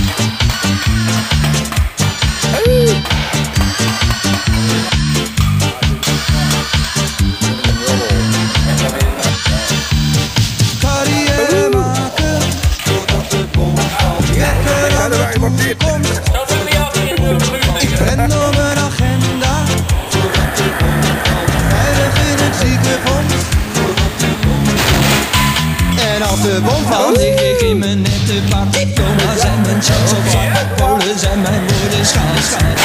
Ik ren door mijn agenda, veilig in het ziekenfonds. En als de bom valt, lig ik in mijn nette pak. Thomas en mijn Charles, Polen zijn mijn woorden schaal.